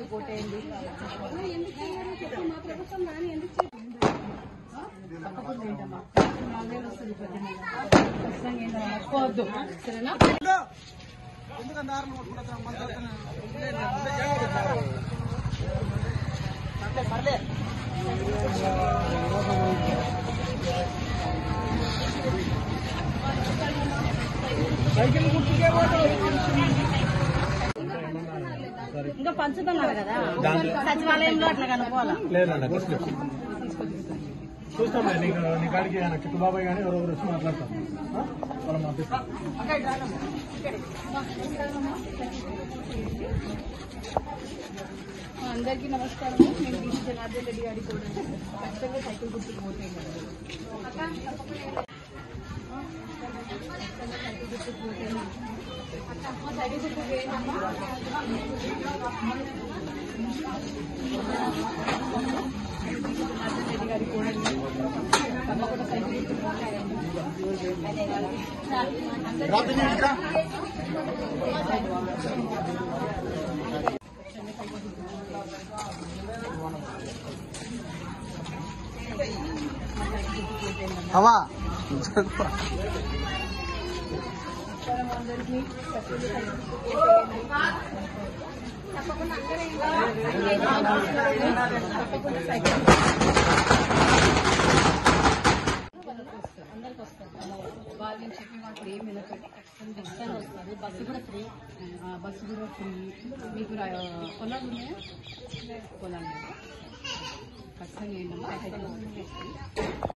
కోటేయండి. మా ప్రభుత్వం కానీ ఎందుకు తప్పకుండా ఏంటమ్మా 4,000 వస్తుంది ప్రతి నెల. ఖచ్చితంగా ఏంటో మర్చిపోవద్దు, సరేనా? ఇంకా పంచుతున్నారు కదా సచివాలయంలో అట్లా కనుక్కోవాలా? చూస్తాం నీ కాడికి చిట్టుబాబాయ్ కానీ ఎవరెవరు వచ్చి మాట్లాడతాం. అందరికీ నమస్కారము. నేను బీసీ జనార్దన్ రెడ్డి గారి కూడా ఖచ్చితంగా సైకిల్ గుర్తుకు పోతాయి కదా. సైకిల్ గుర్తుకు పోయిందమ్మా. జనార్దన్ రెడ్డి గారి కూడా తప్పకుండా సైకిల్ గుర్తుకు పోతాయండి. అవా అందరికీ తప్పకుండా అందరికి వస్తారు. వాళ్ళు చెప్పి మాకు ఏం వినకండి, ఖచ్చితంగా వస్తారు. బస్సు కూడా ఫ్రీ, మీకు పొలాలు ఉన్నాయా? పొలాలు ఖచ్చితంగా ఏంటమ్మా